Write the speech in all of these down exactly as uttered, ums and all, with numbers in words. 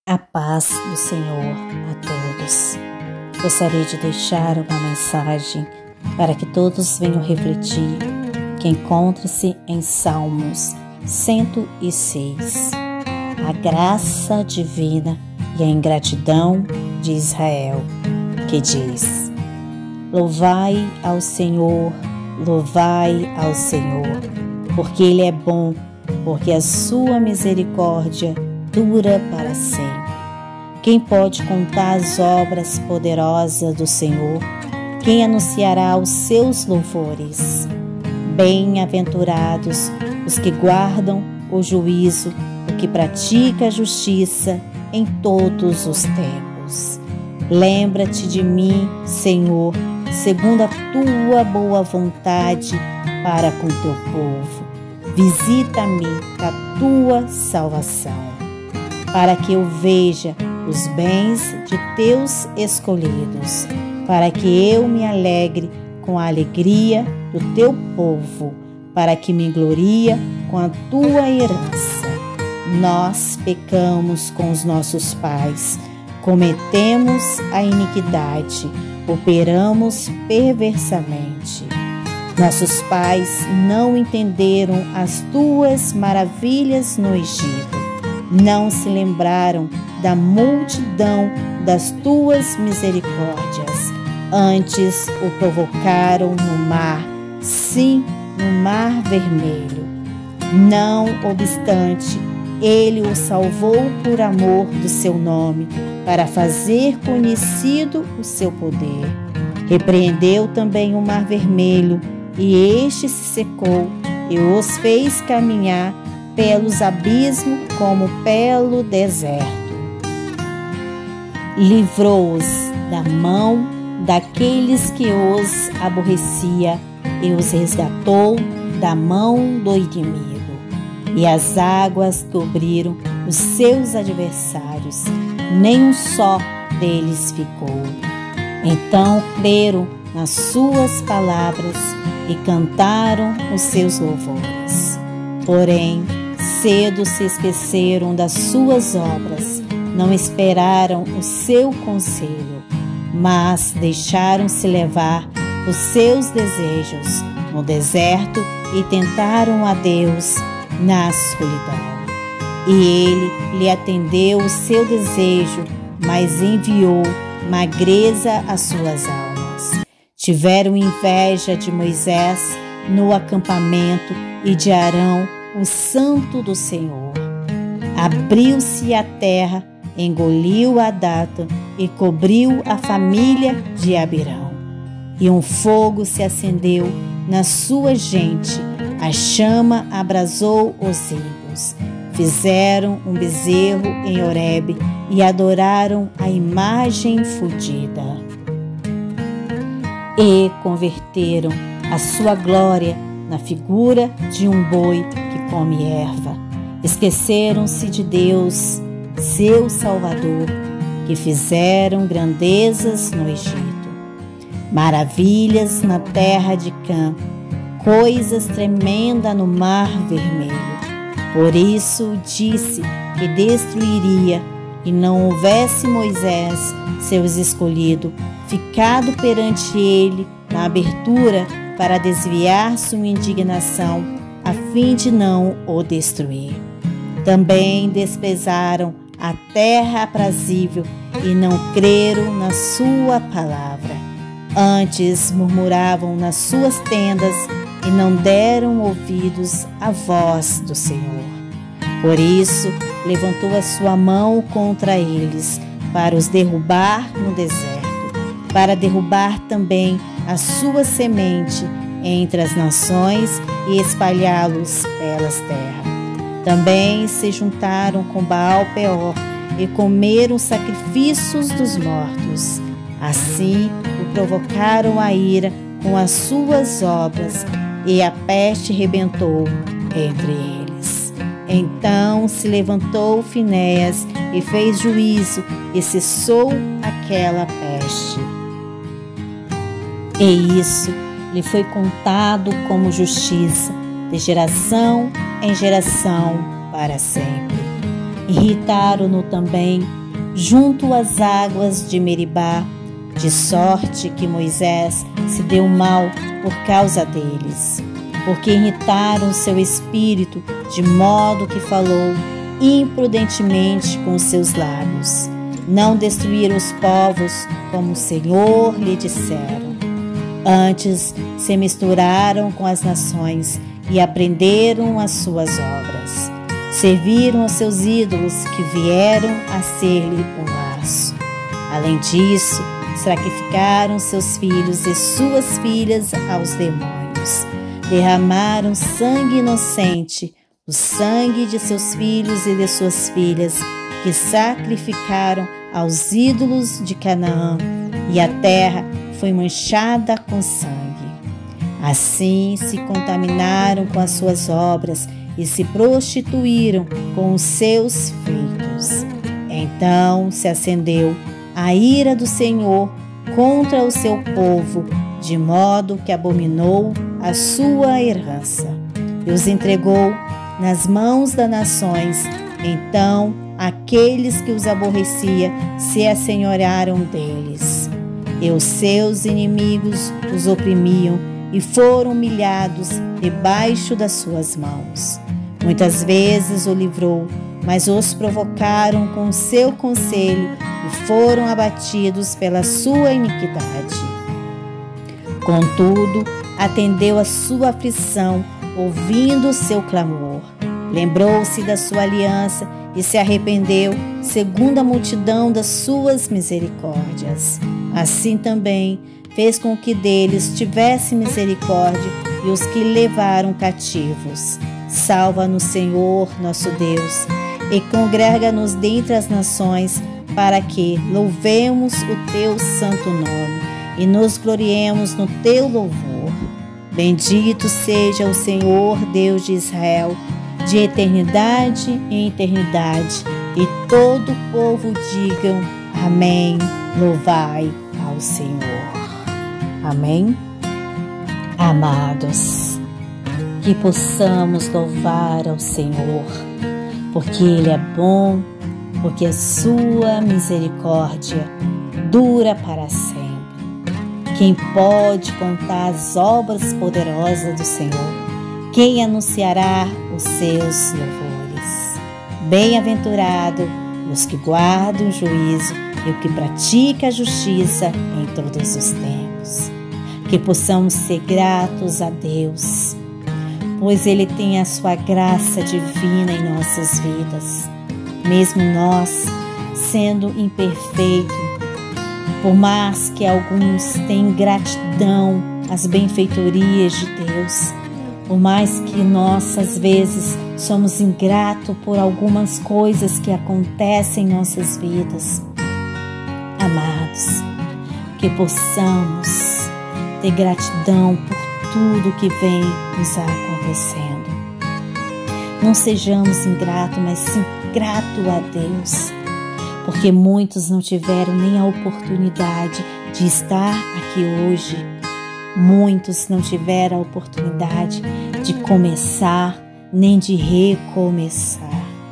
A paz do Senhor a todos. Gostaria de deixar uma mensagem para que todos venham refletir, que encontra-se em Salmos cento e seis. A graça divina e a ingratidão de Israel, que diz: Louvai ao Senhor, louvai ao Senhor, porque Ele é bom, porque a sua misericórdia dura para sempre. Quem pode contar as obras poderosas do Senhor? Quem anunciará os seus louvores? Bem-aventurados os que guardam o juízo, o que pratica a justiça em todos os tempos. Lembra-te de mim, Senhor, segundo a tua boa vontade para com teu povo. Visita-me a tua salvação, para que eu veja os bens de teus escolhidos, para que eu me alegre com a alegria do teu povo, para que me glorie com a tua herança. Nós pecamos com os nossos pais, cometemos a iniquidade, operamos perversamente. Nossos pais não entenderam as tuas maravilhas no Egito, não se lembraram da multidão das tuas misericórdias. Antes o provocaram no mar, sim, no mar vermelho. Não obstante, ele o salvou por amor do seu nome, para fazer conhecido o seu poder. Repreendeu também o mar vermelho, e este se secou, e os fez caminhar pelos abismos como pelo deserto. Livrou-os da mão daqueles que os aborrecia e os resgatou da mão do inimigo. E as águas cobriram os seus adversários, nem um só deles ficou. Então creram nas suas palavras e cantaram os seus louvores. Porém, cedo se esqueceram das suas obras, não esperaram o seu conselho, mas deixaram-se levar por seus desejos no deserto e tentaram a Deus na escuridão. E ele lhe atendeu o seu desejo, mas enviou magreza às suas almas. Tiveram inveja de Moisés no acampamento e de Arão, o santo do Senhor. Abriu-se a terra, engoliu a Data e cobriu a família de Abirão. E um fogo se acendeu na sua gente, a chama abrasou os ímpios. Fizeram um bezerro em Horebe e adoraram a imagem fundida. E converteram a sua glória na figura de um boi que come erva. Esqueceram-se de Deus, seu Salvador, que fizeram grandezas no Egito, maravilhas na terra de Cã, coisas tremendas no mar vermelho. Por isso disse que destruiria, e não houvesse Moisés, seus escolhidos, ficado perante ele na abertura para desviar sua indignação, a fim de não o destruir. Também desprezaram a terra aprazível e não creram na sua palavra. Antes murmuravam nas suas tendas e não deram ouvidos à voz do Senhor. Por isso levantou a sua mão contra eles, para os derrubar no deserto, para derrubar também a sua semente entre as nações e espalhá-los pelas terras. Também se juntaram com Baal-peor e comeram sacrifícios dos mortos. Assim o provocaram a ira com as suas obras, e a peste rebentou entre eles. Então se levantou Finéias e fez juízo e cessou aquela peste. E isso lhe foi contado como justiça, de geração em geração para sempre. Irritaram-no também junto às águas de Meribá, de sorte que Moisés se deu mal por causa deles, porque irritaram seu espírito, de modo que falou imprudentemente com os seus lábios. Não destruíram os povos como o Senhor lhe disseram. Antes se misturaram com as nações e aprenderam as suas obras. Serviram aos seus ídolos que vieram a ser-lhe um laço. Além disso, sacrificaram seus filhos e suas filhas aos demônios. Derramaram sangue inocente, o sangue de seus filhos e de suas filhas, que sacrificaram aos ídolos de Canaã, e a terra foi manchada com sangue. Assim se contaminaram com as suas obras e se prostituíram com os seus feitos. Então se acendeu a ira do Senhor contra o seu povo, de modo que abominou a sua herança e os entregou nas mãos das nações. Então aqueles que os aborrecia se assenhorearam deles, e os seus inimigos os oprimiam e foram humilhados debaixo das suas mãos. Muitas vezes o livrou, mas os provocaram com o seu conselho e foram abatidos pela sua iniquidade. Contudo, atendeu a sua aflição, ouvindo o seu clamor. Lembrou-se da sua aliança e se arrependeu, segundo a multidão das suas misericórdias. Assim também fez com que deles tivesse misericórdia e os que levaram cativos. Salva-nos, Senhor, nosso Deus, e congrega-nos dentre as nações, para que louvemos o teu santo nome e nos gloriemos no teu louvor. Bendito seja o Senhor, Deus de Israel, de eternidade em eternidade, e todo o povo digam amém, louvai ao Senhor. Amém? Amados, que possamos louvar ao Senhor, porque Ele é bom, porque a sua misericórdia dura para sempre. Quem pode contar as obras poderosas do Senhor? Quem anunciará os seus louvores? Bem-aventurado os que guardam o juízo e o que pratica a justiça em todos os tempos. Que possamos ser gratos a Deus, pois Ele tem a sua graça divina em nossas vidas. Mesmo nós, sendo imperfeitos, por mais que alguns tenham gratidão às benfeitorias de Deus, por mais que nós, às vezes, somos ingratos por algumas coisas que acontecem em nossas vidas. Amados, que possamos ter gratidão por tudo que vem nos acontecendo. Não sejamos ingratos, mas sim gratos a Deus, porque muitos não tiveram nem a oportunidade de estar aqui hoje. Muitos não tiveram a oportunidade de começar, nem de recomeçar.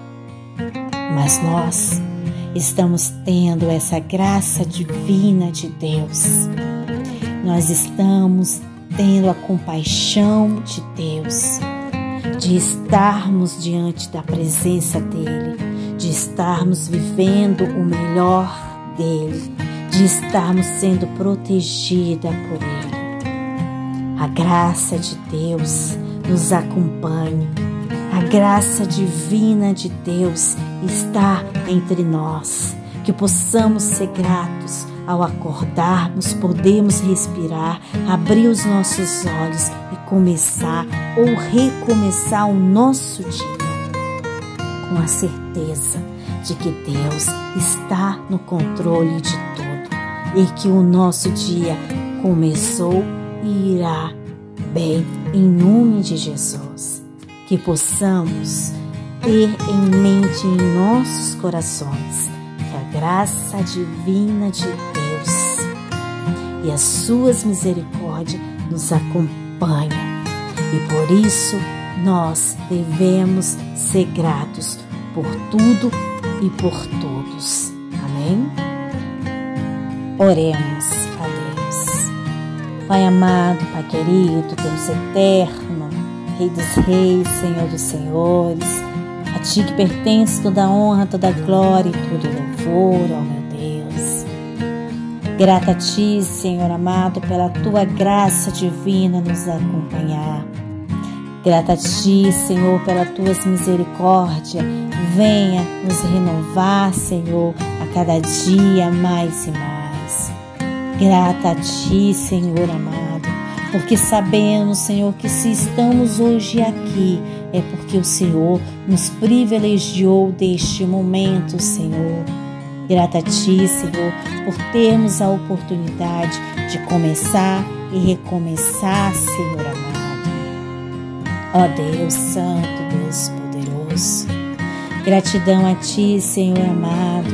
Mas nós estamos tendo essa graça divina de Deus. Nós estamos tendo a compaixão de Deus, de estarmos diante da presença dEle, de estarmos vivendo o melhor dEle, de estarmos sendo protegida por Ele. A graça de Deus nos acompanha, a graça divina de Deus está entre nós. Que possamos ser gratos ao acordarmos, podemos respirar, abrir os nossos olhos e começar ou recomeçar o nosso dia com a certeza de que Deus está no controle de tudo e que o nosso dia começou e irá bem, em nome de Jesus. Que possamos ter em mente, em nossos corações, que a graça divina de Deus e as suas misericórdias nos acompanham, e por isso nós devemos ser gratos por tudo e por todos. Amém? Oremos a Deus. Pai amado, Pai querido, Deus eterno, Rei dos reis, Senhor dos senhores, a Ti que pertence toda a honra, toda a glória e todo louvor, ó meu Deus. Grata a Ti, Senhor amado, pela Tua graça divina nos acompanhar. Grata a Ti, Senhor, pelas Tuas misericórdias. Venha nos renovar, Senhor, a cada dia mais e mais. Grata a Ti, Senhor amado, porque sabemos, Senhor, que se estamos hoje aqui é porque o Senhor nos privilegiou deste momento, Senhor. Grata a Ti, Senhor, por termos a oportunidade de começar e recomeçar, Senhor amado. Ó Deus Santo, Deus poderoso, gratidão a Ti, Senhor amado,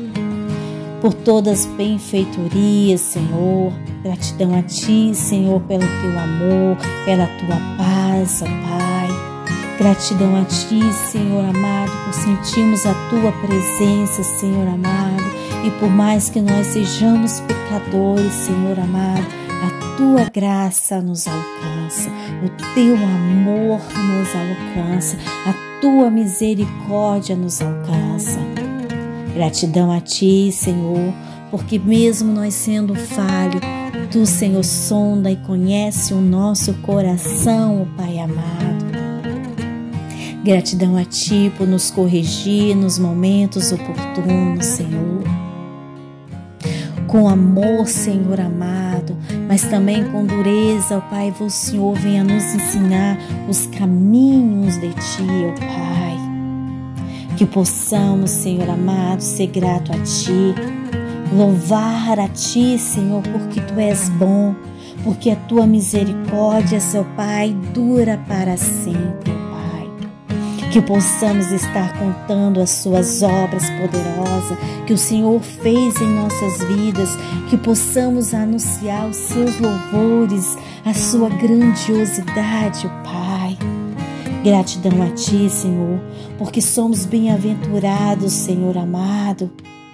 por todas as benfeitorias, Senhor. Gratidão a Ti, Senhor, pelo Teu amor, pela Tua paz, ó Pai. Gratidão a Ti, Senhor amado, por sentirmos a Tua presença, Senhor amado. E por mais que nós sejamos pecadores, Senhor amado, a Tua graça nos alcança, o Teu amor nos alcança, a Tua misericórdia nos alcança. Gratidão a Ti, Senhor, porque mesmo nós sendo falhos, Tu, Senhor, sonda e conhece o nosso coração, Pai amado. Gratidão a Ti por nos corrigir nos momentos oportunos, Senhor. Com amor, Senhor amado, mas também com dureza, ó Pai, o Senhor venha nos ensinar os caminhos de Ti, ó Pai. Que possamos, Senhor amado, ser grato a Ti, louvar a Ti, Senhor, porque Tu és bom, porque a Tua misericórdia, seu Pai, dura para sempre, ó Pai. Que possamos estar contando as Suas obras poderosas que o Senhor fez em nossas vidas, que possamos anunciar os Seus louvores, a Sua grandiosidade, ó Pai. Gratidão a Ti, Senhor, porque somos bem-aventurados, Senhor amado.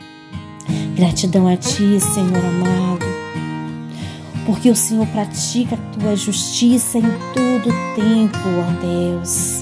Gratidão a Ti, Senhor amado, porque o Senhor pratica a Tua justiça em todo tempo, ó Deus.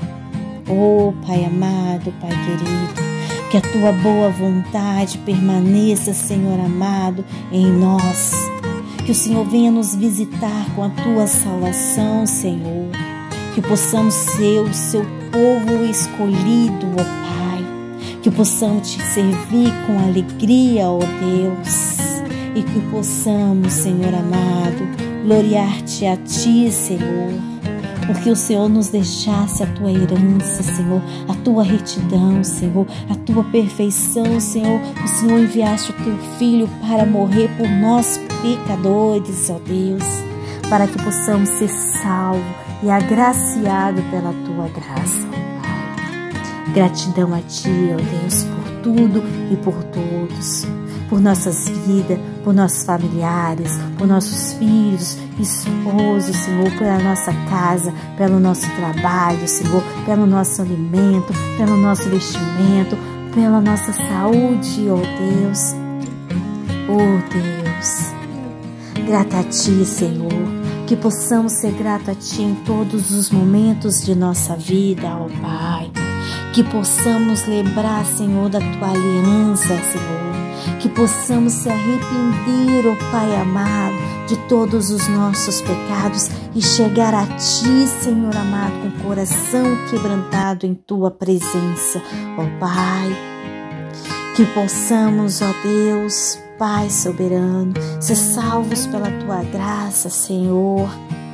Oh, Pai amado, Pai querido, que a Tua boa vontade permaneça, Senhor amado, em nós. Que o Senhor venha nos visitar com a Tua salvação, Senhor. Que possamos ser o Seu povo escolhido, ó Pai. Que possamos Te servir com alegria, ó Deus. E que possamos, Senhor amado, gloriar-Te a Ti, Senhor. Porque o Senhor nos deixasse a Tua herança, Senhor, a Tua retidão, Senhor, a Tua perfeição, Senhor. O Senhor enviaste o Teu Filho para morrer por nós pecadores, ó Deus, para que possamos ser salvos e agraciado pela Tua graça, ó Pai. Gratidão a Ti, ó Deus, por tudo e por todos, por nossas vidas, por nossos familiares, por nossos filhos, esposos, Senhor, pela nossa casa, pelo nosso trabalho, Senhor, pelo nosso alimento, pelo nosso vestimento, pela nossa saúde, ó Deus. Ó Deus, grata a Ti, Senhor, que possamos ser gratos a Ti em todos os momentos de nossa vida, ó Pai. Que possamos lembrar, Senhor, da Tua aliança, Senhor. Que possamos se arrepender, ó Pai amado, de todos os nossos pecados e chegar a Ti, Senhor amado, com o coração quebrantado em Tua presença, ó Pai. Que possamos, ó Deus, Pai soberano, ser salvos pela Tua graça, Senhor.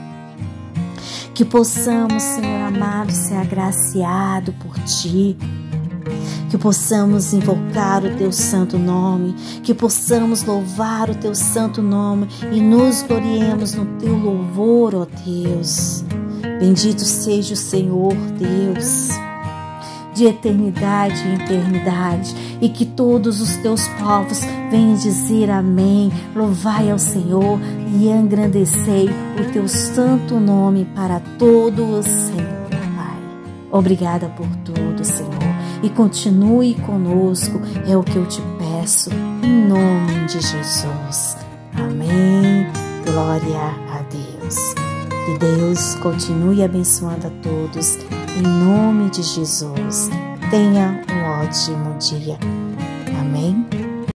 Que possamos, Senhor amado, ser agraciado por Ti. Que possamos invocar o Teu santo nome, que possamos louvar o Teu santo nome e nos gloriemos no Teu louvor, ó Deus. Bendito seja o Senhor, Deus, de eternidade em eternidade, e que todos os Teus povos venham dizer amém. Louvai ao Senhor e engrandecei o Teu santo nome para todos sempre, Pai. Obrigada por tudo, Senhor. e continue conosco, é o que eu te peço, em nome de Jesus. Amém. Glória a Deus. Que Deus continue abençoando a todos, em nome de Jesus. Tenha um ótimo dia. Amém.